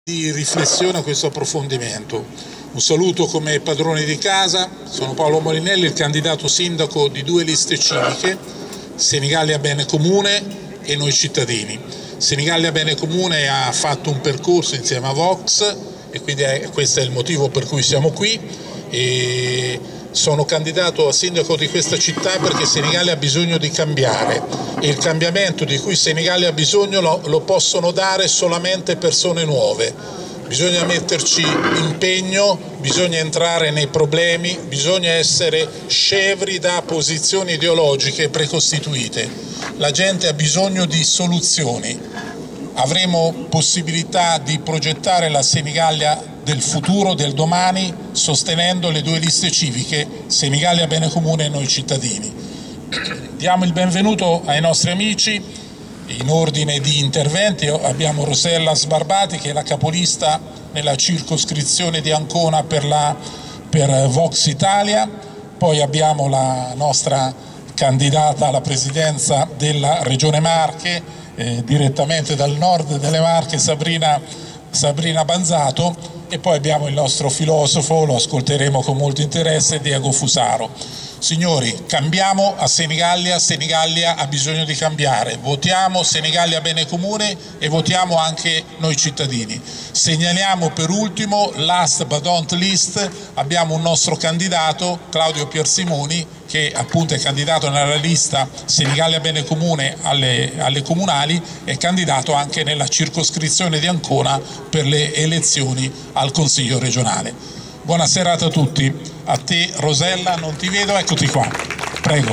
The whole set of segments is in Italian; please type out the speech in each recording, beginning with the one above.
Di riflessione a questo approfondimento. Un saluto come padrone di casa, sono Paolo Molinelli, il candidato sindaco di due liste civiche, Senigallia Bene Comune e Noi Cittadini. Senigallia Bene Comune ha fatto un percorso insieme a Vox e quindi questo è il motivo per cui siamo qui. E sono candidato a sindaco di questa città perché Senigallia ha bisogno di cambiare e il cambiamento di cui Senigallia ha bisogno lo possono dare solamente persone nuove. Bisogna metterci impegno, bisogna entrare nei problemi, bisogna essere scevri da posizioni ideologiche precostituite. La gente ha bisogno di soluzioni. Avremo possibilità di progettare la Senigallia del futuro, del domani, sostenendo le due liste civiche, Senigallia Bene Comune e Noi Cittadini. Diamo il benvenuto ai nostri amici in ordine di interventi. Abbiamo Rosella Sbarbati, che è la capolista nella circoscrizione di Ancona per Vox Italia, poi abbiamo la nostra candidata alla presidenza della Regione Marche, direttamente dal nord delle Marche, Sabrina Banzato, e poi abbiamo il nostro filosofo, lo ascolteremo con molto interesse, Diego Fusaro. Signori, cambiamo a Senigallia, Senigallia ha bisogno di cambiare, votiamo Senigallia Bene Comune e votiamo anche Noi Cittadini. Segnaliamo per ultimo, last but not least, abbiamo un nostro candidato, Claudio Piersimoni, che appunto è candidato nella lista Senigallia Bene Comune alle comunali, è candidato anche nella circoscrizione di Ancona per le elezioni al Consiglio regionale. Buona serata a tutti. A te Rosella, non ti vedo, eccoti qua. Prego.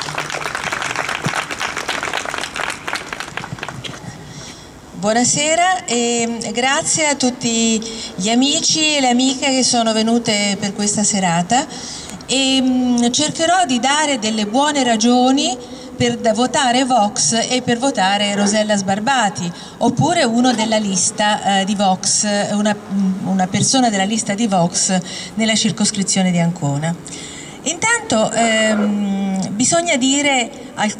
Buonasera e grazie a tutti gli amici e le amiche che sono venute per questa serata e cercherò di dare delle buone ragioni per votare Vox e per votare Rosella Sbarbati, oppure uno della lista di Vox, una persona della lista di Vox nella circoscrizione di Ancona. Intanto bisogna dire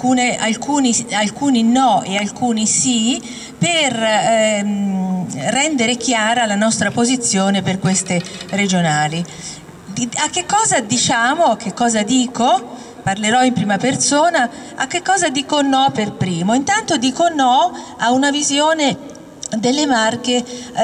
alcuni no e alcuni sì per rendere chiara la nostra posizione per queste regionali. A che cosa diciamo, a che cosa dico? Parlerò in prima persona, a che cosa dico no per primo? Intanto dico no a una visione delle Marche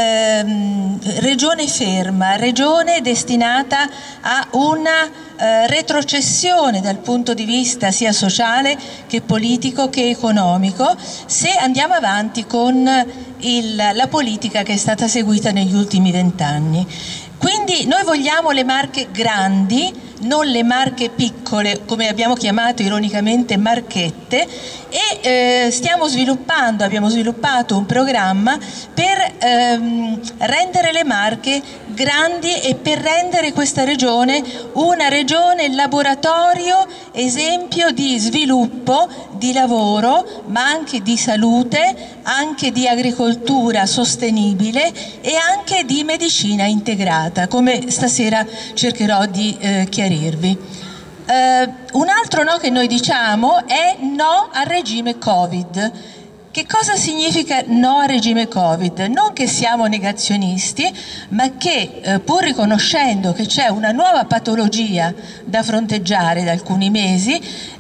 regione ferma, regione destinata a una retrocessione dal punto di vista sia sociale che politico che economico se andiamo avanti con la politica che è stata seguita negli ultimi 20 anni. Quindi noi vogliamo le Marche grandi, non le Marche piccole, come abbiamo chiamato ironicamente Marchette, e abbiamo sviluppato un programma per rendere le Marche grandi e per rendere questa regione una regione laboratorio, esempio di sviluppo, di lavoro, ma anche di salute, anche di agricoltura sostenibile e anche di medicina integrata, come stasera cercherò di chiarirvi. Un altro no che noi diciamo è no al regime Covid. Che cosa significa no al regime Covid? Non che siamo negazionisti, ma che pur riconoscendo che c'è una nuova patologia da fronteggiare da alcuni mesi,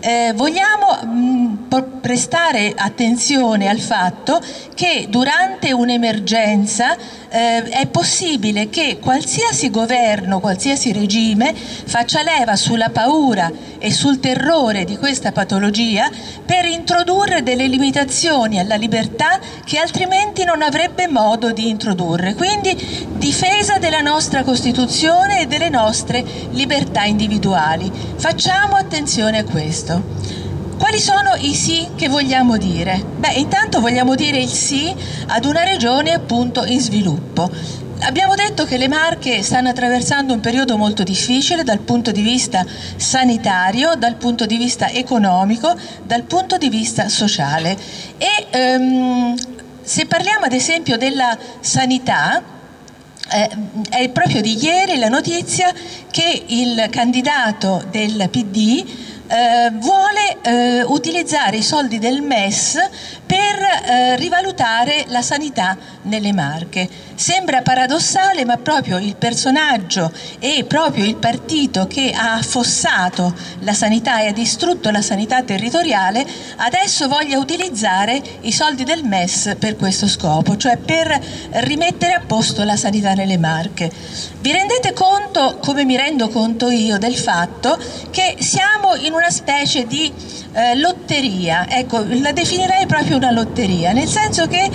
vogliamo prestare attenzione al fatto che durante un'emergenza è possibile che qualsiasi governo, qualsiasi regime faccia leva sulla paura e sul terrore di questa patologia per introdurre delle limitazioni alla libertà che altrimenti non avrebbe modo di introdurre. Quindi difesa della nostra Costituzione e delle nostre libertà individuali. Facciamo attenzione a questo. Quali sono i sì che vogliamo dire? Beh, intanto vogliamo dire il sì ad una regione appunto in sviluppo. Abbiamo detto che le Marche stanno attraversando un periodo molto difficile dal punto di vista sanitario, dal punto di vista economico, dal punto di vista sociale. E se parliamo ad esempio della sanità, è proprio di ieri la notizia che il candidato del PD vuole utilizzare i soldi del MES per rivalutare la sanità nelle Marche. Sembra paradossale, ma proprio il personaggio e proprio il partito che ha affossato la sanità e ha distrutto la sanità territoriale adesso voglia utilizzare i soldi del MES per questo scopo, cioè per rimettere a posto la sanità nelle Marche. Vi rendete conto, come mi rendo conto io, del fatto che siamo in una specie di lotteria? Ecco, la definirei proprio una lotteria, nel senso che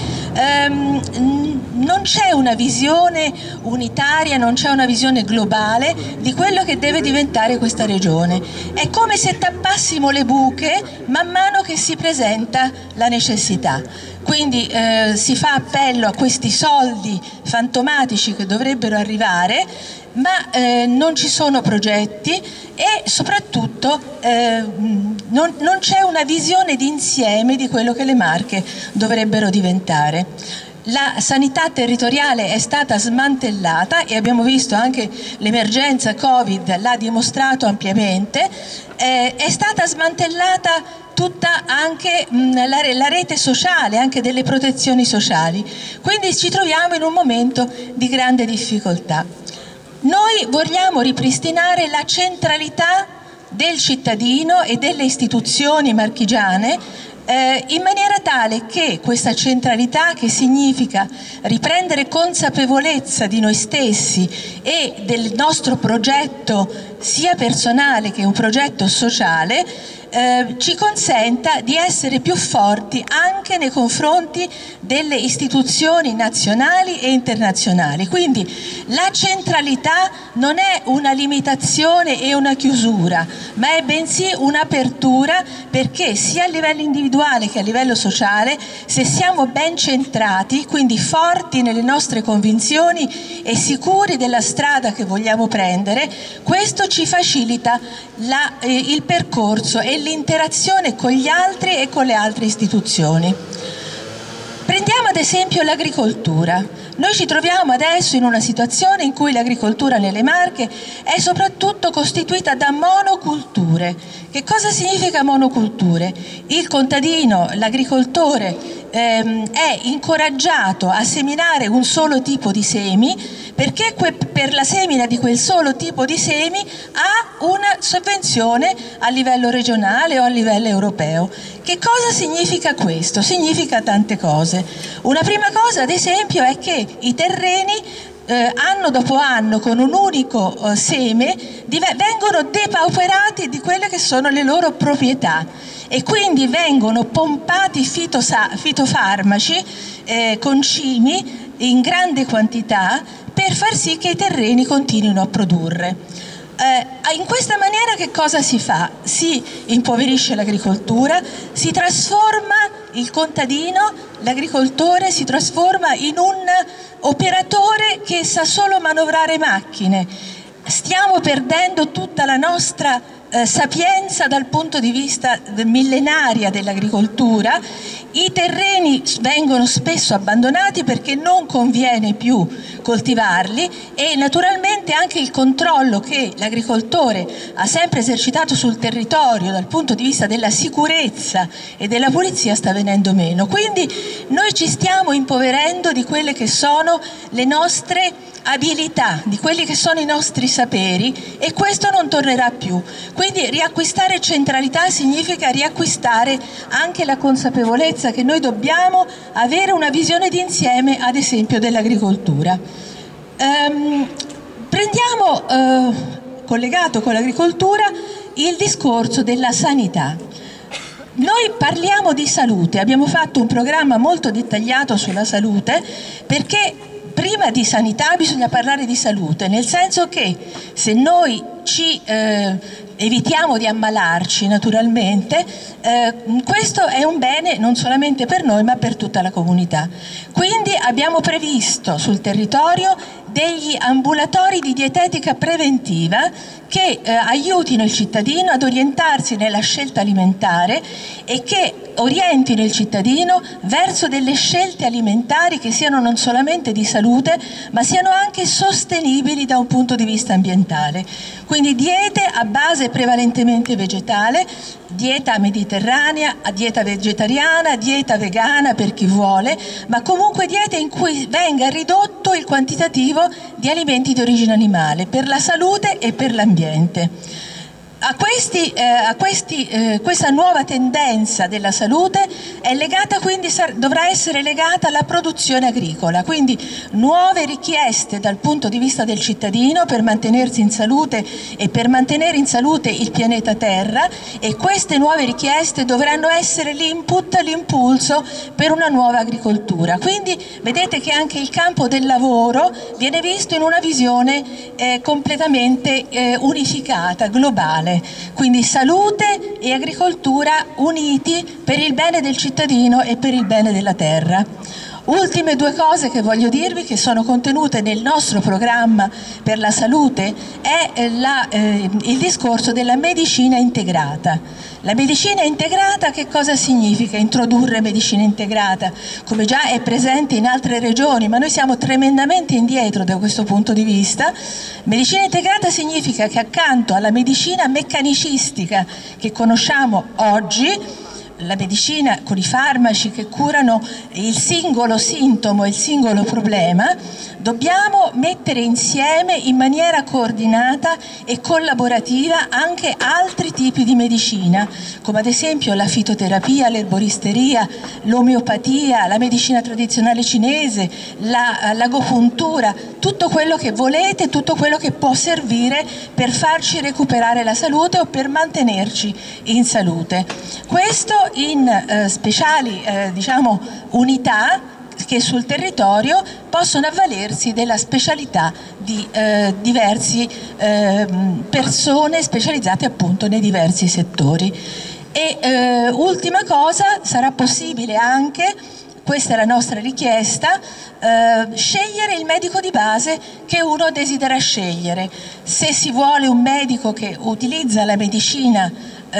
non c'è una visione unitaria, non c'è una visione globale di quello che deve diventare questa regione. È come se tappassimo le buche man mano che si presenta la necessità. Quindi si fa appello a questi soldi fantomatici che dovrebbero arrivare, ma non ci sono progetti e soprattutto non c'è una visione d'insieme di quello che le Marche dovrebbero diventare. La sanità territoriale è stata smantellata e abbiamo visto anche l'emergenza Covid l'ha dimostrato ampiamente, è stata smantellata tutta anche la rete sociale, anche delle protezioni sociali, quindi ci troviamo in un momento di grande difficoltà. Noi vogliamo ripristinare la centralità del cittadino e delle istituzioni marchigiane in maniera tale che questa centralità, che significa riprendere consapevolezza di noi stessi e del nostro progetto sia personale che un progetto sociale, ci consenta di essere più forti anche nei confronti delle istituzioni nazionali e internazionali. Quindi la centralità non è una limitazione e una chiusura, ma è bensì un'apertura, perché sia a livello individuale che a livello sociale, se siamo ben centrati, quindi forti nelle nostre convinzioni e sicuri della strada che vogliamo prendere, questo ci facilita il percorso e l'interazione con gli altri e con le altre istituzioni. Prendiamo ad esempio l'agricoltura. Noi ci troviamo adesso in una situazione in cui l'agricoltura nelle Marche è soprattutto costituita da monoculture. Che cosa significa monoculture? Il contadino, l'agricoltore è incoraggiato a seminare un solo tipo di semi, perché per la semina di quel solo tipo di semi ha una sovvenzione a livello regionale o a livello europeo. Che cosa significa questo? Significa tante cose. Una prima cosa, ad esempio, è che i terreni anno dopo anno, con un unico seme, vengono depauperati di quelle che sono le loro proprietà e quindi vengono pompati fitofarmaci, concimi in grande quantità, per far sì che i terreni continuino a produrre. In questa maniera che cosa si fa? Si impoverisce l'agricoltura, si trasforma il contadino, l'agricoltore si trasforma in un operatore che sa solo manovrare macchine. Stiamo perdendo tutta la nostra sapienza dal punto di vista millenaria dell'agricoltura. I terreni vengono spesso abbandonati perché non conviene più coltivarli e naturalmente anche il controllo che l'agricoltore ha sempre esercitato sul territorio dal punto di vista della sicurezza e della pulizia sta venendo meno. Quindi noi ci stiamo impoverendo di quelle che sono le nostre abilità, di quelli che sono i nostri saperi, e questo non tornerà più. Quindi riacquistare centralità significa riacquistare anche la consapevolezza che noi dobbiamo avere una visione d'insieme, ad esempio, dell'agricoltura. Prendiamo, collegato con l'agricoltura, il discorso della sanità. Noi parliamo di salute, abbiamo fatto un programma molto dettagliato sulla salute, perché prima di sanità bisogna parlare di salute, nel senso che se noi ci evitiamo di ammalarci, naturalmente, questo è un bene non solamente per noi ma per tutta la comunità. Quindi abbiamo previsto sul territorio degli ambulatori di dietetica preventiva che aiutino il cittadino ad orientarsi nella scelta alimentare e che orientino il cittadino verso delle scelte alimentari che siano non solamente di salute, ma siano anche sostenibili da un punto di vista ambientale. Quindi diete a base prevalentemente vegetale, dieta mediterranea, dieta vegetariana, dieta vegana per chi vuole, ma comunque diete in cui venga ridotto il quantitativo di alimenti di origine animale per la salute e per l'ambiente. Questa nuova tendenza della salute è legata, quindi dovrà essere legata alla produzione agricola, quindi nuove richieste dal punto di vista del cittadino per mantenersi in salute e per mantenere in salute il pianeta Terra, e queste nuove richieste dovranno essere l'input, l'impulso per una nuova agricoltura. Quindi vedete che anche il campo del lavoro viene visto in una visione completamente unificata, globale. Quindi salute e agricoltura uniti per il bene del cittadino e per il bene della terra. Ultime due cose che voglio dirvi, che sono contenute nel nostro programma per la salute, è il discorso della medicina integrata. La medicina integrata che cosa significa? Introdurre medicina integrata, come già è presente in altre regioni, ma noi siamo tremendamente indietro da questo punto di vista. Medicina integrata significa che accanto alla medicina meccanicistica che conosciamo oggi, la medicina con i farmaci che curano il singolo sintomo e il singolo problema, dobbiamo mettere insieme in maniera coordinata e collaborativa anche altri tipi di medicina, come ad esempio la fitoterapia, l'erboristeria, l'omeopatia, la medicina tradizionale cinese, l'agopuntura, tutto quello che volete, tutto quello che può servire per farci recuperare la salute o per mantenerci in salute. Questo in speciali unità che sul territorio possono avvalersi della specialità di diverse persone specializzate appunto nei diversi settori. E ultima cosa, sarà possibile anche, questa è la nostra richiesta, scegliere il medico di base che uno desidera scegliere. Se si vuole un medico che utilizza la medicina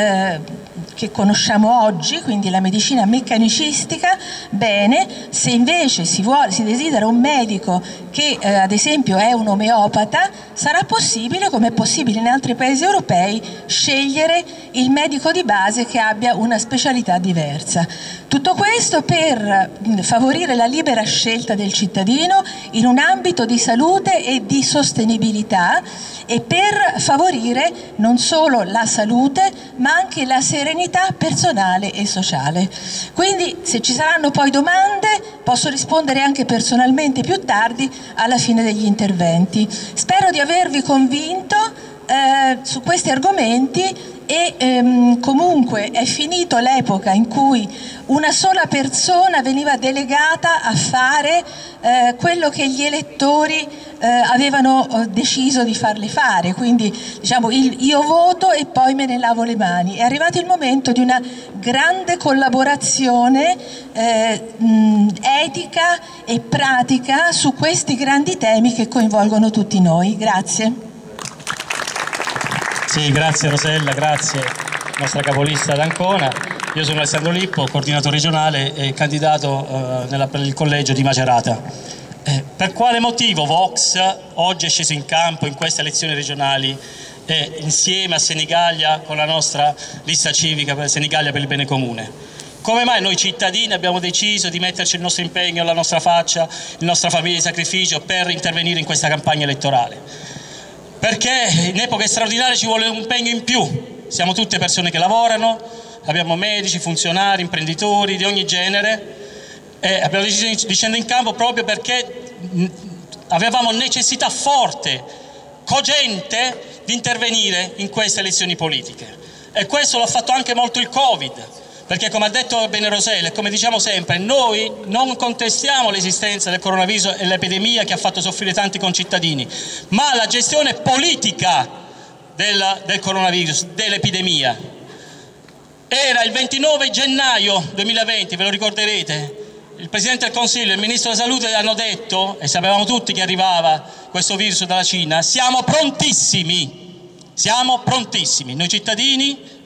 che conosciamo oggi, quindi la medicina meccanicistica, bene. Se invece si desidera un medico che ad esempio è un omeopata, sarà possibile, come è possibile in altri paesi europei, scegliere il medico di base che abbia una specialità diversa. Tutto questo per favorire la libera scelta del cittadino in un ambito di salute e di sostenibilità, e per favorire non solo la salute ma anche la serenità personale e sociale. Quindi se ci saranno poi domande posso rispondere anche personalmente più tardi alla fine degli interventi. Spero di avervi convinto su questi argomenti e comunque è finito l'epoca in cui una sola persona veniva delegata a fare quello che gli elettori avevano deciso di farle fare, quindi diciamo io voto e poi me ne lavo le mani. È arrivato il momento di una grande collaborazione etica e pratica su questi grandi temi che coinvolgono tutti noi. Grazie. Sì, grazie Rosella, grazie nostra capolista d'Ancona. Io sono Alessandro Lippo, coordinatore regionale e candidato per il collegio di Macerata. Per quale motivo Vox oggi è sceso in campo in queste elezioni regionali insieme a Senigallia con la nostra lista civica per Senigallia per il bene comune? Come mai noi cittadini abbiamo deciso di metterci il nostro impegno, la nostra faccia, la nostra famiglia di sacrificio per intervenire in questa campagna elettorale? Perché in epoche straordinarie ci vuole un impegno in più. Siamo tutte persone che lavorano, abbiamo medici, funzionari, imprenditori di ogni genere, e abbiamo deciso di scendere in campo proprio perché avevamo necessità forte, cogente, di intervenire in queste elezioni politiche. E questo l'ha fatto anche molto il Covid, perché come ha detto bene Rosella e come diciamo sempre, noi non contestiamo l'esistenza del coronavirus e l'epidemia che ha fatto soffrire tanti concittadini, ma la gestione politica del coronavirus, dell'epidemia. Era il 29 gennaio 2020, ve lo ricorderete, il Presidente del Consiglio e il Ministro della Salute hanno detto, e sapevamo tutti che arrivava questo virus dalla Cina, siamo prontissimi, noi cittadini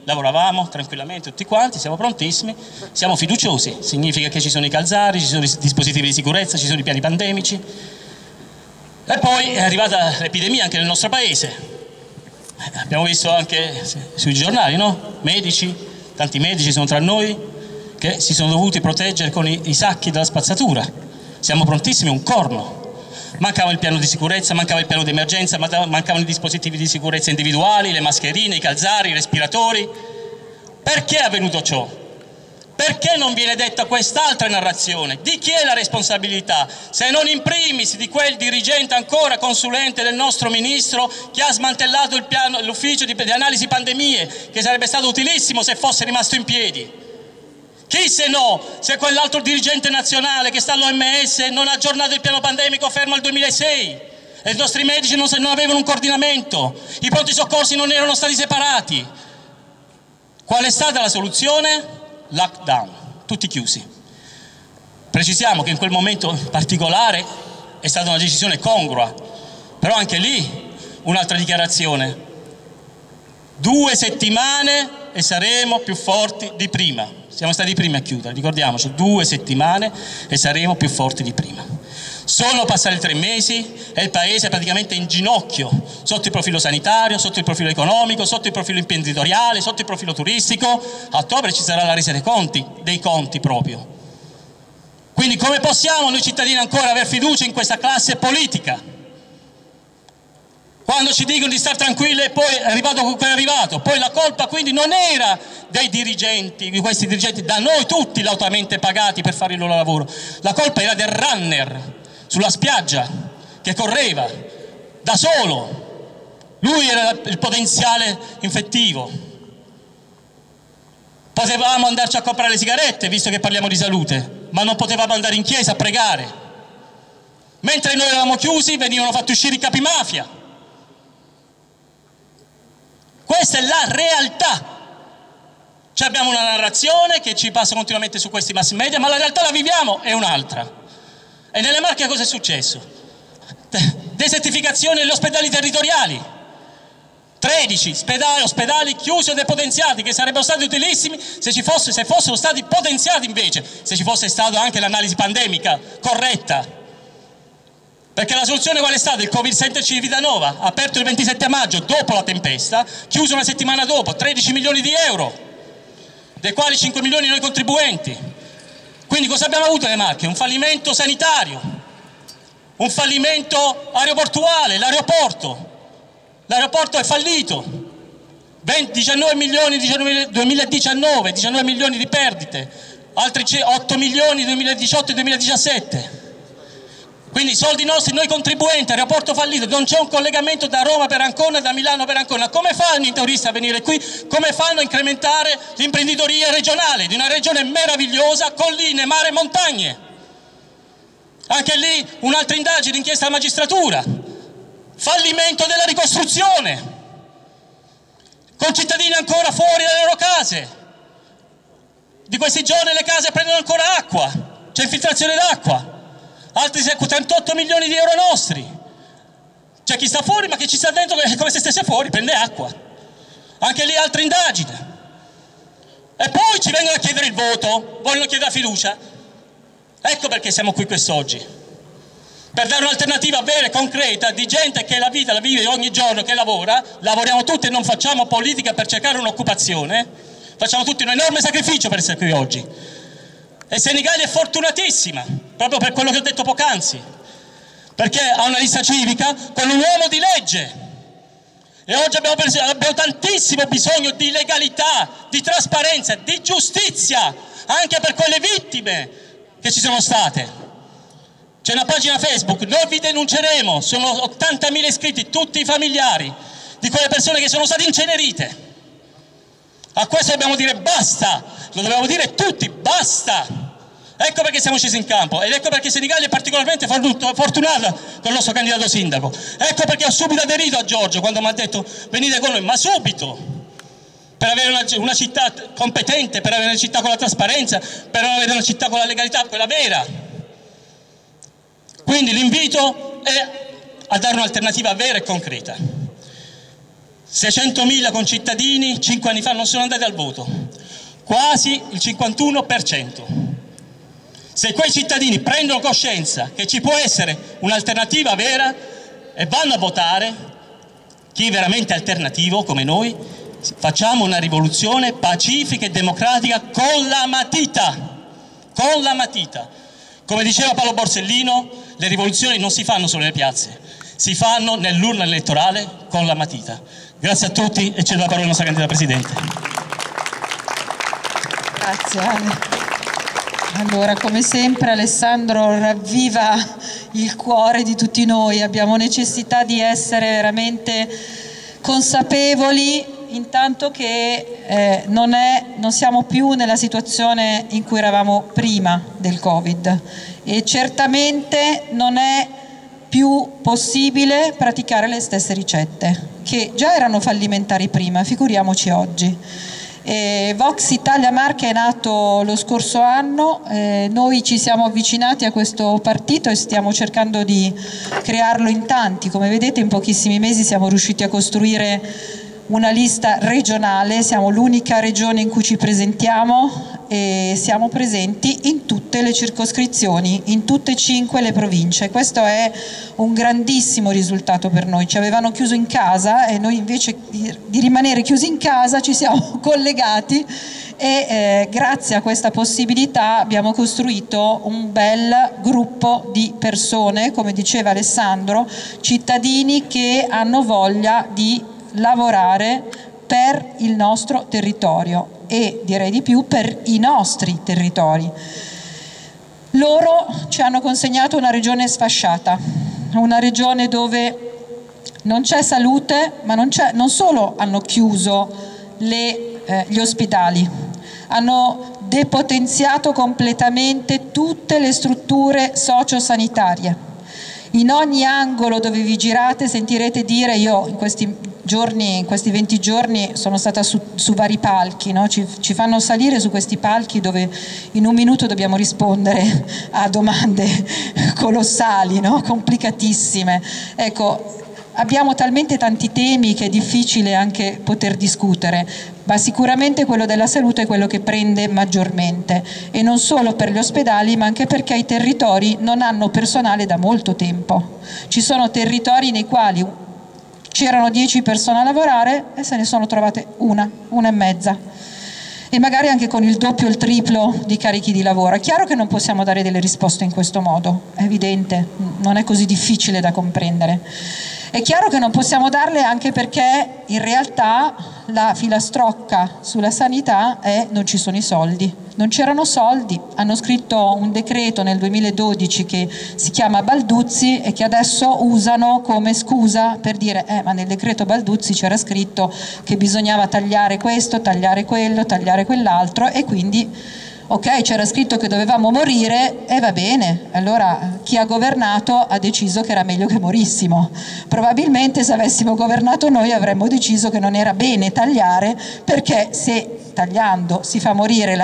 lavoravamo tranquillamente tutti quanti, siamo prontissimi, siamo fiduciosi, significa che ci sono i calzari, ci sono i dispositivi di sicurezza, ci sono i piani pandemici. E poi è arrivata l'epidemia anche nel nostro paese. Abbiamo visto anche sui giornali, no? Medici, tanti medici sono tra noi che si sono dovuti proteggere con i sacchi della spazzatura. Siamo prontissimi, un corno. Mancava il piano di sicurezza, mancava il piano di emergenza, mancavano i dispositivi di sicurezza individuali, le mascherine, i calzari, i respiratori. Perché è avvenuto ciò? Perché non viene detta quest'altra narrazione? Di chi è la responsabilità? Se non in primis di quel dirigente ancora consulente del nostro ministro che ha smantellato l'ufficio di analisi pandemie, che sarebbe stato utilissimo se fosse rimasto in piedi. Chi se no, se quell'altro dirigente nazionale che sta all'OMS non ha aggiornato il piano pandemico fermo al 2006 e i nostri medici non avevano un coordinamento, i pronti soccorsi non erano stati separati. Qual è stata la soluzione? Lockdown, tutti chiusi. Precisiamo che in quel momento particolare è stata una decisione congrua, però anche lì un'altra dichiarazione: 2 settimane e saremo più forti di prima. Siamo stati i primi a chiudere, ricordiamoci, 2 settimane e saremo più forti di prima. Sono passati 3 mesi e il Paese è praticamente in ginocchio, sotto il profilo sanitario, sotto il profilo economico, sotto il profilo imprenditoriale, sotto il profilo turistico. A ottobre ci sarà la resa dei conti proprio. Quindi come possiamo noi cittadini ancora aver fiducia in questa classe politica? Quando ci dicono di stare tranquilli e poi è arrivato quello che è arrivato. Poi la colpa quindi non era dei dirigenti, di questi dirigenti, da noi tutti lautamente pagati per fare il loro lavoro. La colpa era del runner sulla spiaggia che correva da solo. Lui era il potenziale infettivo. Potevamo andarci a comprare le sigarette, visto che parliamo di salute, ma non potevamo andare in chiesa a pregare. Mentre noi eravamo chiusi, venivano fatti uscire i capimafia. Questa è la realtà. Cioè abbiamo una narrazione che ci passa continuamente su questi mass media, ma la realtà la viviamo, è un'altra. E nelle Marche cosa è successo? Desertificazione degli ospedali territoriali. 13 ospedali chiusi o depotenziati, che sarebbero stati utilissimi se fossero stati potenziati invece, se ci fosse stata anche l'analisi pandemica corretta. Perché la soluzione qual è stata? Il Covid Center Civitanova, aperto il 27 maggio, dopo la tempesta, chiuso una settimana dopo, 13 milioni di euro, dei quali 5 milioni noi contribuenti. Quindi cosa abbiamo avuto nelle Marche? Un fallimento sanitario, un fallimento aeroportuale, l'aeroporto è fallito, 19 milioni nel 2019, 19 milioni di perdite, altri 8 milioni nel 2018 e 2017. Quindi soldi nostri, noi contribuenti, aeroporto fallito, non c'è un collegamento da Roma per Ancona, da Milano per Ancona. Come fanno i turisti a venire qui? Come fanno a incrementare l'imprenditoria regionale di una regione meravigliosa, colline, mare e montagne? Anche lì un'altra indagine, inchiesta alla magistratura. Fallimento della ricostruzione. Con cittadini ancora fuori dalle loro case. Di questi giorni le case prendono ancora acqua, c'è infiltrazione d'acqua. Altri 38 milioni di euro nostri. C'è chi sta fuori, ma chi ci sta dentro è come se stesse fuori, prende acqua. Anche lì altra indagine. E poi ci vengono a chiedere il voto, vogliono chiedere la fiducia. Ecco perché siamo qui quest'oggi. Per dare un'alternativa vera e concreta di gente che la vita la vive ogni giorno, che lavora. Lavoriamo tutti e non facciamo politica per cercare un'occupazione. Facciamo tutti un enorme sacrificio per essere qui oggi. E Senigallia è fortunatissima, proprio per quello che ho detto poc'anzi, perché ha una lista civica con un uomo di legge. E oggi abbiamo tantissimo bisogno di legalità, di trasparenza, di giustizia, anche per quelle vittime che ci sono state. C'è una pagina Facebook, noi vi denunceremo, sono 80.000 iscritti, tutti i familiari di quelle persone che sono state incenerite. A questo dobbiamo dire basta, lo dobbiamo dire tutti, basta. Ecco perché siamo scesi in campo ed ecco perché Senigallia è particolarmente fortunata con il nostro candidato sindaco. Ecco perché ho subito aderito a Giorgio quando mi ha detto venite con noi, ma subito, per avere una città competente, per avere una città con la trasparenza, per avere una città con la legalità, quella vera. Quindi l'invito è a dare un'alternativa vera e concreta. 600.000 concittadini 5 anni fa non sono andati al voto, quasi il 51%. Se quei cittadini prendono coscienza che ci può essere un'alternativa vera e vanno a votare, chi è veramente alternativo come noi, facciamo una rivoluzione pacifica e democratica con la matita, con la matita. Come diceva Paolo Borsellino, le rivoluzioni non si fanno solo nelle piazze, si fanno nell'urna elettorale con la matita. Grazie a tutti e cedo la parola alla nostra candidata Presidente. Grazie Ale. Allora, come sempre Alessandro ravviva il cuore di tutti noi, abbiamo necessità di essere veramente consapevoli intanto che non siamo più nella situazione in cui eravamo prima del Covid e certamente non è più possibile praticare le stesse ricette che già erano fallimentari prima, figuriamoci oggi. Vox Italia Marche è nato lo scorso anno, noi ci siamo avvicinati a questo partito e stiamo cercando di crearlo in tanti. Come vedete, in pochissimi mesi siamo riusciti a costruire una lista regionale, siamo l'unica regione in cui ci presentiamo e siamo presenti in tutte le circoscrizioni, in tutte e 5 le province. Questo è un grandissimo risultato per noi. Ci avevano chiuso in casa e noi invece di rimanere chiusi in casa ci siamo collegati e grazie a questa possibilità abbiamo costruito un bel gruppo di persone, come diceva Alessandro, cittadini che hanno voglia di lavorare per il nostro territorio e direi di più per i nostri territori. Loro ci hanno consegnato una regione sfasciata, una regione dove non c'è salute, ma non solo hanno chiuso gli ospedali, hanno depotenziato completamente tutte le strutture sociosanitarie. In ogni angolo dove vi girate sentirete dire, io in questi 20 giorni sono stata su vari palchi, no? Ci fanno salire su questi palchi dove in un minuto dobbiamo rispondere a domande colossali, no? Complicatissime. Ecco, abbiamo talmente tanti temi che è difficile anche poter discutere, ma sicuramente quello della salute è quello che prende maggiormente e non solo per gli ospedali ma anche perché i territori non hanno personale da molto tempo. Ci sono territori nei quali c'erano 10 persone a lavorare e se ne sono trovate una e mezza e magari anche con il doppio o il triplo di carichi di lavoro. È chiaro che non possiamo dare delle risposte in questo modo, è evidente, non è così difficile da comprendere. È chiaro che non possiamo darle anche perché in realtà la filastrocca sulla sanità è non ci sono i soldi. Non c'erano soldi, hanno scritto un decreto nel 2012 che si chiama Balduzzi e che adesso usano come scusa per dire ma nel decreto Balduzzi c'era scritto che bisognava tagliare questo, tagliare quello, tagliare quell'altro e quindi ok, c'era scritto che dovevamo morire e va bene, allora chi ha governato ha deciso che era meglio che morissimo. Probabilmente se avessimo governato noi avremmo deciso che non era bene tagliare perché se tagliando si fa morire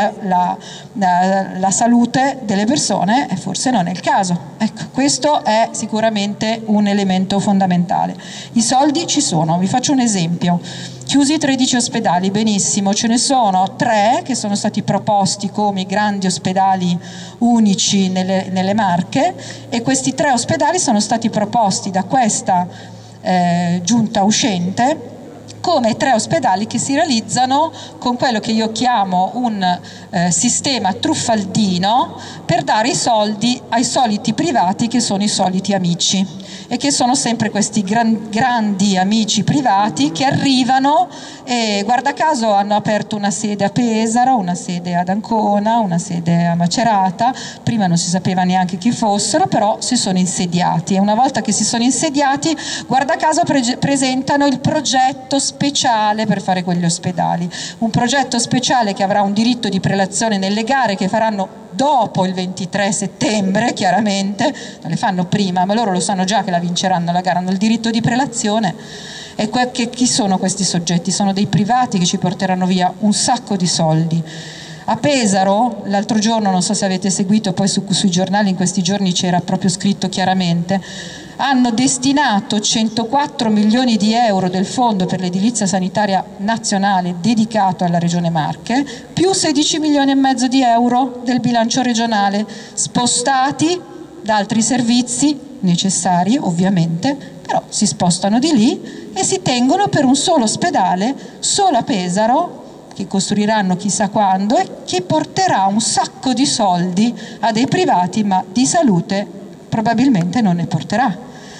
la salute delle persone forse non è il caso. Ecco, questo è sicuramente un elemento fondamentale. I soldi ci sono, vi faccio un esempio. Chiusi 13 ospedali, benissimo, ce ne sono 3 che sono stati proposti come i grandi ospedali unici nelle Marche e questi 3 ospedali sono stati proposti da questa giunta uscente come 3 ospedali che si realizzano con quello che io chiamo un sistema truffaldino per dare i soldi ai soliti privati che sono i soliti amici e che sono sempre questi grandi amici privati che arrivano e guarda caso hanno aperto una sede a Pesaro, una sede ad Ancona, una sede a Macerata, prima non si sapeva neanche chi fossero, però si sono insediati e una volta che si sono insediati guarda caso presentano il progetto speciale per fare quegli ospedali, un progetto speciale che avrà un diritto di prelazione nelle gare che faranno dopo il 23 settembre, chiaramente, non le fanno prima, ma loro lo sanno già che la vinceranno la gara, hanno il diritto di prelazione. E chi sono questi soggetti? Sono dei privati che ci porteranno via un sacco di soldi. A Pesaro, l'altro giorno, non so se avete seguito, poi sui giornali in questi giorni c'era proprio scritto chiaramente, hanno destinato 104 milioni di euro del Fondo per l'edilizia sanitaria nazionale dedicato alla Regione Marche, più 16 milioni e mezzo di euro del bilancio regionale, spostati da altri servizi necessari ovviamente, però si spostano di lì e si tengono per un solo ospedale, solo a Pesaro, che costruiranno chissà quando e che porterà un sacco di soldi a dei privati, ma di salute probabilmente non ne porterà.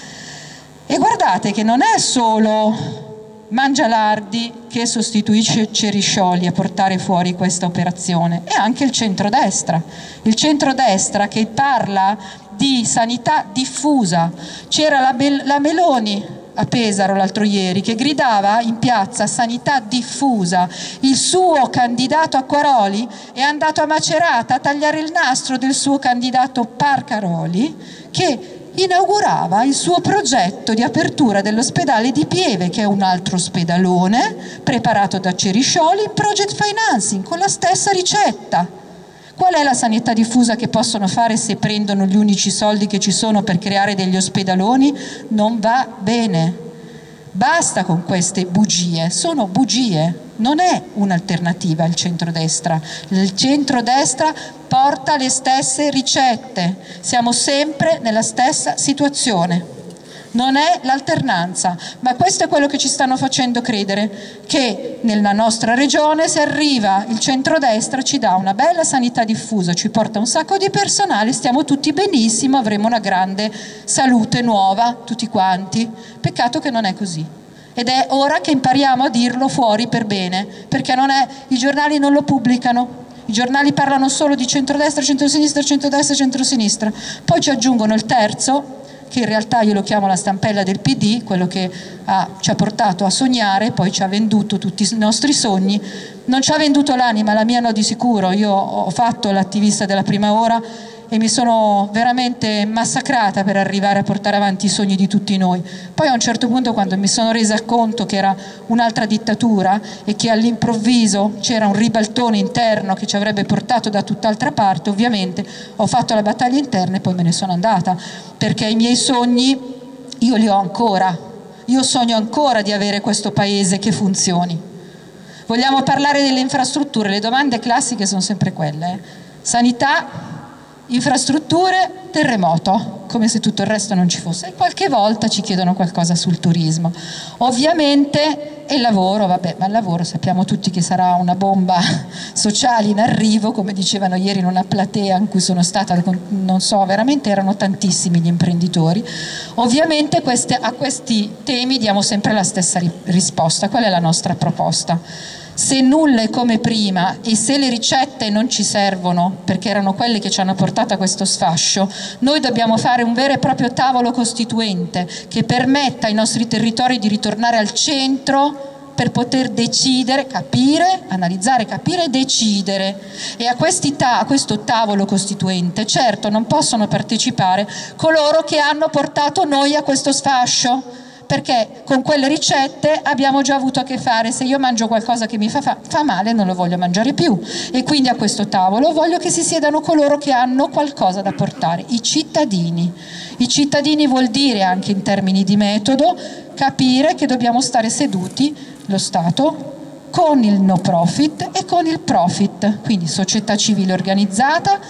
E guardate che non è solo Mangialardi che sostituisce Ceriscioli a portare fuori questa operazione, è anche il centrodestra. Il centrodestra che parla di sanità diffusa. C'era la Meloni a Pesaro l'altro ieri che gridava in piazza sanità diffusa. Il suo candidato Acquaroli è andato a Macerata a tagliare il nastro del suo candidato Parcaroli, che inaugurava il suo progetto di apertura dell'ospedale di Pieve, che è un altro ospedalone preparato da Ceriscioli in project financing con la stessa ricetta. Qual è la sanità diffusa che possono fare se prendono gli unici soldi che ci sono per creare degli ospedaloni? Non va bene. Basta con queste bugie, sono bugie, non è un'alternativa il centrodestra. Il centrodestra porta le stesse ricette, siamo sempre nella stessa situazione. Non è l'alternanza, ma questo è quello che ci stanno facendo credere, che nella nostra regione se arriva il centrodestra ci dà una bella sanità diffusa, ci porta un sacco di personale, stiamo tutti benissimo, avremo una grande salute nuova tutti quanti. Peccato che non è così. Ed è ora che impariamo a dirlo fuori per bene, perché non è, i giornali non lo pubblicano. I giornali parlano solo di centrodestra, centrosinistra, centrodestra, centrosinistra. Poi ci aggiungono il terzo, che in realtà io lo chiamo la stampella del PD, quello che ci ha portato a sognare, poi ci ha venduto tutti i nostri sogni. Non ci ha venduto l'anima, la mia no di sicuro. Io ho fatto l'attivista della prima ora e mi sono veramente massacrata per arrivare a portare avanti i sogni di tutti noi. Poi a un certo punto, quando mi sono resa conto che era un'altra dittatura e che all'improvviso c'era un ribaltone interno che ci avrebbe portato da tutt'altra parte, ovviamente ho fatto la battaglia interna e poi me ne sono andata, perché i miei sogni io li ho ancora. Io sogno ancora di avere questo paese che funzioni. Vogliamo parlare delle infrastrutture, le domande classiche sono sempre quelle. Sanità, infrastrutture, terremoto, come se tutto il resto non ci fosse. E qualche volta ci chiedono qualcosa sul turismo. Ovviamente, e il lavoro, vabbè, ma il lavoro sappiamo tutti che sarà una bomba sociale in arrivo, come dicevano ieri in una platea in cui sono stata, non so, veramente erano tantissimi gli imprenditori. Ovviamente a questi temi diamo sempre la stessa risposta. Qual è la nostra proposta? Se nulla è come prima e se le ricette non ci servono, perché erano quelle che ci hanno portato a questo sfascio, noi dobbiamo fare un vero e proprio tavolo costituente che permetta ai nostri territori di ritornare al centro per poter decidere, capire, analizzare, capire e decidere. E a questo tavolo costituente certo non possono partecipare coloro che hanno portato noi a questo sfascio, perché con quelle ricette abbiamo già avuto a che fare. Se io mangio qualcosa che mi fa male non lo voglio mangiare più, e quindi a questo tavolo voglio che si siedano coloro che hanno qualcosa da portare, i cittadini. I cittadini vuol dire anche in termini di metodo capire che dobbiamo stare seduti, lo Stato, con il no profit e con il profit, quindi società civile organizzata,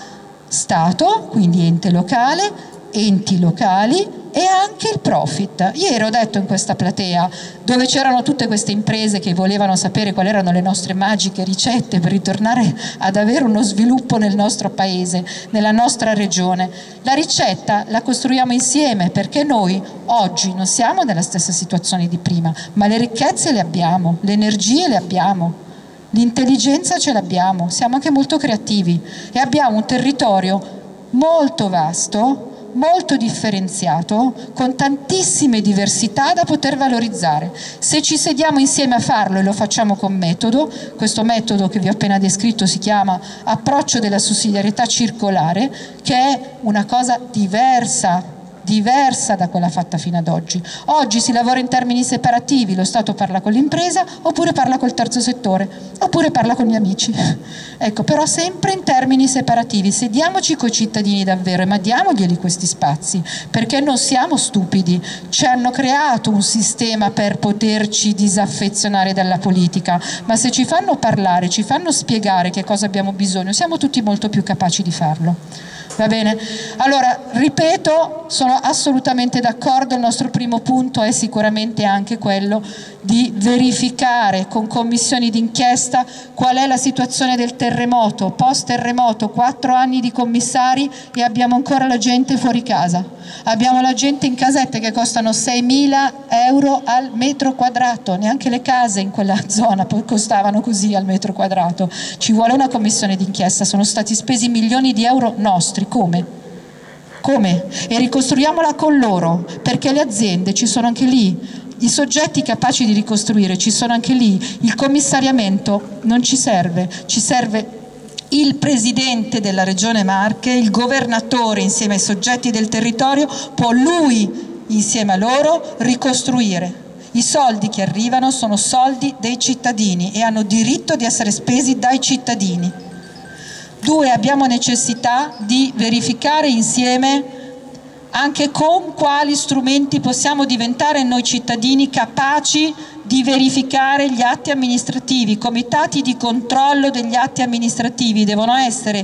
Stato, quindi ente locale, enti locali e anche il profit. Ieri ho detto in questa platea, dove c'erano tutte queste imprese che volevano sapere quali erano le nostre magiche ricette per ritornare ad avere uno sviluppo nel nostro paese, nella nostra regione, la ricetta la costruiamo insieme, perché noi oggi non siamo nella stessa situazione di prima, ma le ricchezze le abbiamo, le energie le abbiamo, l'intelligenza ce l'abbiamo, siamo anche molto creativi e abbiamo un territorio molto vasto, molto differenziato, con tantissime diversità da poter valorizzare. Se ci sediamo insieme a farlo e lo facciamo con metodo, questo metodo che vi ho appena descritto si chiama approccio della sussidiarietà circolare, che è una cosa diversa diversa da quella fatta fino ad oggi. Oggi si lavora in termini separativi, lo Stato parla con l'impresa, oppure parla col terzo settore, oppure parla con gli amici. Ecco, però sempre in termini separativi. Sediamoci coi cittadini davvero, ma diamoglieli questi spazi, perché non siamo stupidi, ci hanno creato un sistema per poterci disaffezionare dalla politica, ma se ci fanno parlare, ci fanno spiegare che cosa abbiamo bisogno, siamo tutti molto più capaci di farlo. Va bene? Allora, ripeto, sono assolutamente d'accordo, il nostro primo punto è sicuramente anche quello di verificare con commissioni d'inchiesta qual è la situazione del terremoto, post terremoto, 4 anni di commissari e abbiamo ancora la gente fuori casa, abbiamo la gente in casette che costano 6.000 euro al metro quadrato, neanche le case in quella zona costavano così al metro quadrato, ci vuole una commissione d'inchiesta, sono stati spesi milioni di euro nostri, come? Come? E ricostruiamola con loro, perché le aziende ci sono anche lì, i soggetti capaci di ricostruire ci sono anche lì, il commissariamento non ci serve il presidente della regione Marche, il governatore insieme ai soggetti del territorio, può lui insieme a loro ricostruire. I soldi che arrivano sono soldi dei cittadini e hanno diritto di essere spesi dai cittadini. 2, abbiamo necessità di verificare insieme anche con quali strumenti possiamo diventare noi cittadini capaci di verificare gli atti amministrativi. I comitati di controllo degli atti amministrativi devono essere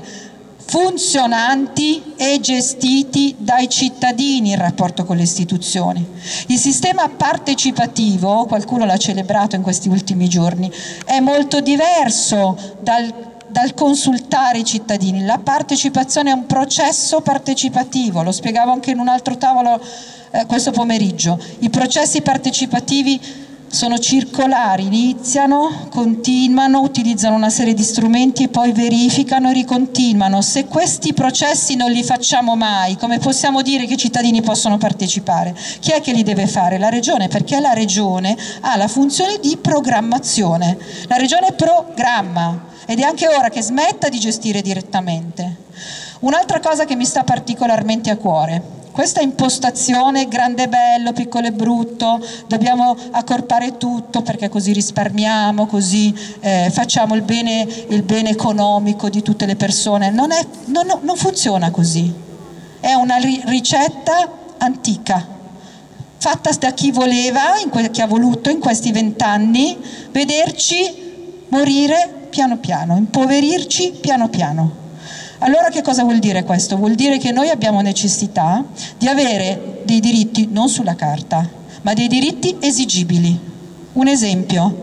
funzionanti e gestiti dai cittadini in rapporto con le istituzioni. Il sistema partecipativo, qualcuno l'ha celebrato in questi ultimi giorni, è molto diverso dal consultare i cittadini. La partecipazione è un processo partecipativo, lo spiegavo anche in un altro tavolo questo pomeriggio. I processi partecipativi sono circolari, iniziano, continuano, utilizzano una serie di strumenti e poi verificano e ricontinuano. Se questi processi non li facciamo mai, come possiamo dire che i cittadini possono partecipare? Chi è che li deve fare? La Regione, perché la Regione ha la funzione di programmazione. La Regione programma ed è anche ora che smetta di gestire direttamente. Un'altra cosa che mi sta particolarmente a cuore, questa impostazione grande e bello, piccolo e brutto, dobbiamo accorpare tutto perché così risparmiamo, così facciamo il bene economico di tutte le persone, non funziona così, è una ricetta antica, fatta da chi voleva, chi ha voluto in questi 20 anni vederci morire piano piano, impoverirci piano piano. Allora che cosa vuol dire questo? Vuol dire che noi abbiamo necessità di avere dei diritti non sulla carta, ma dei diritti esigibili. Un esempio,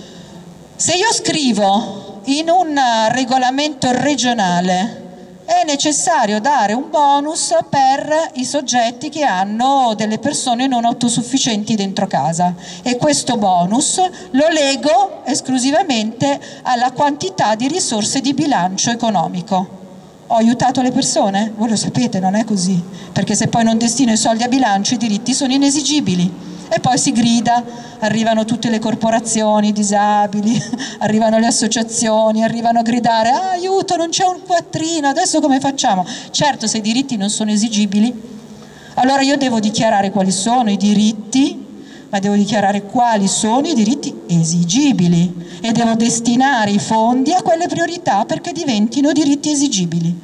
se io scrivo in un regolamento regionale è necessario dare un bonus per i soggetti che hanno delle persone non autosufficienti dentro casa e questo bonus lo lego esclusivamente alla quantità di risorse di bilancio economico. Ho aiutato le persone? Voi lo sapete, non è così, perché se poi non destino i soldi a bilancio i diritti sono inesigibili. E poi si grida, arrivano tutte le corporazioni disabili, arrivano le associazioni, arrivano a gridare aiuto, non c'è un quattrino, adesso come facciamo? Certo, se i diritti non sono esigibili, allora io devo dichiarare quali sono i diritti, ma devo dichiarare quali sono i diritti esigibili e devo destinare i fondi a quelle priorità perché diventino diritti esigibili.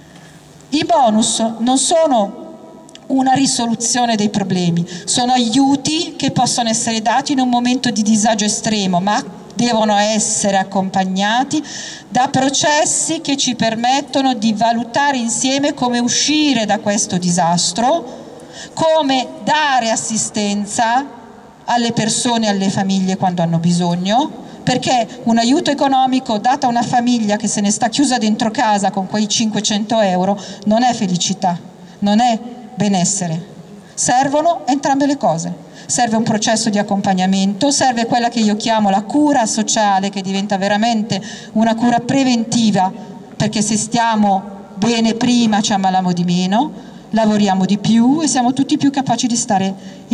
I bonus non sono una risoluzione dei problemi, sono aiuti che possono essere dati in un momento di disagio estremo, ma devono essere accompagnati da processi che ci permettono di valutare insieme come uscire da questo disastro, come dare assistenza alle persone e alle famiglie quando hanno bisogno, perché un aiuto economico dato a una famiglia che se ne sta chiusa dentro casa con quei 500 euro non è felicità, non è benessere. Servono entrambe le cose. Serve un processo di accompagnamento, serve quella che io chiamo la cura sociale, che diventa veramente una cura preventiva, perché se stiamo bene prima ci ammaliamo di meno, lavoriamo di più e siamo tutti più capaci di stare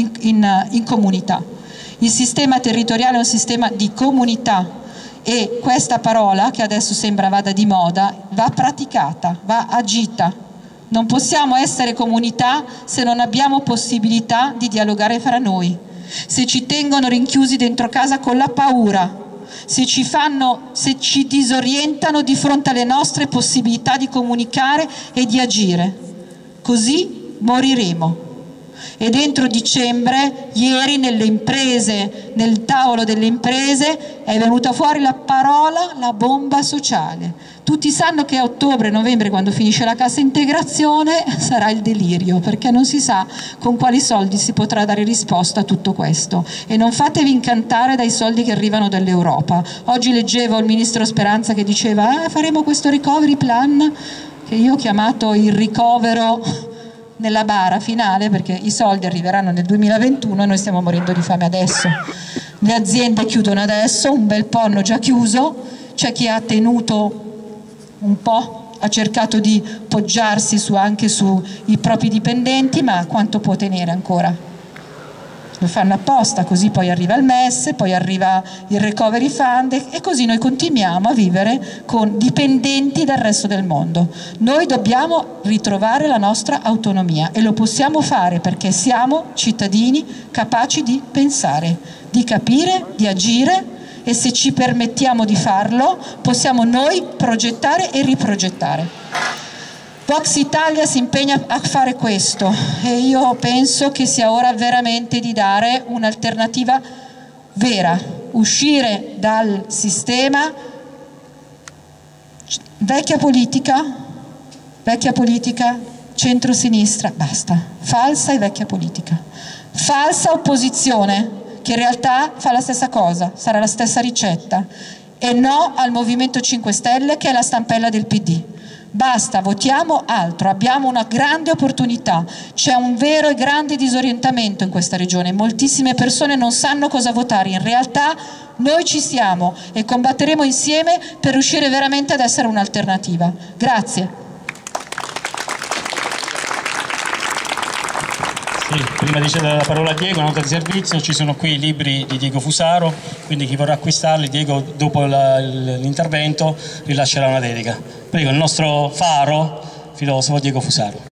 in comunità. Il sistema territoriale è un sistema di comunità e questa parola, che adesso sembra vada di moda, va praticata, va agita. Non possiamo essere comunità se non abbiamo possibilità di dialogare fra noi, se ci tengono rinchiusi dentro casa con la paura, se ci disorientano di fronte alle nostre possibilità di comunicare e di agire. Così moriremo. E dentro dicembre, ieri nelle imprese, nel tavolo delle imprese, è venuta fuori la parola la bomba sociale. Tutti sanno che a ottobre-novembre, quando finisce la cassa integrazione, sarà il delirio, perché non si sa con quali soldi si potrà dare risposta a tutto questo. E non fatevi incantare dai soldi che arrivano dall'Europa. Oggi leggevo il ministro Speranza che diceva faremo questo recovery plan, che io ho chiamato il ricovero nella bara finale, perché i soldi arriveranno nel 2021 e noi stiamo morendo di fame adesso. Le aziende chiudono adesso, un bel po' hanno già chiuso, c'è chi ha tenuto un po', ha cercato di poggiarsi anche sui propri dipendenti, ma quanto può tenere ancora? Lo fanno apposta, così poi arriva il MES, poi arriva il Recovery Fund e così noi continuiamo a vivere con dipendenti dal resto del mondo. Noi dobbiamo ritrovare la nostra autonomia e lo possiamo fare perché siamo cittadini capaci di pensare, di capire, di agire, e se ci permettiamo di farlo possiamo noi progettare e riprogettare. Vox Italia si impegna a fare questo e io penso che sia ora veramente di dare un'alternativa vera, uscire dal sistema vecchia politica, centro-sinistra, basta, falsa e vecchia politica, falsa opposizione che in realtà fa la stessa cosa, sarà la stessa ricetta, e no al Movimento 5 Stelle che è la stampella del PD. Basta, votiamo altro, abbiamo una grande opportunità, c'è un vero e grande disorientamento in questa regione, moltissime persone non sanno cosa votare, in realtà noi ci siamo e combatteremo insieme per riuscire veramente ad essere un'alternativa. Grazie. Sì, prima di cedere la parola a Diego, una nota di servizio, ci sono qui i libri di Diego Fusaro, quindi chi vorrà acquistarli, Diego dopo l'intervento rilascerà una dedica. Prego, il nostro faro filosofo Diego Fusaro.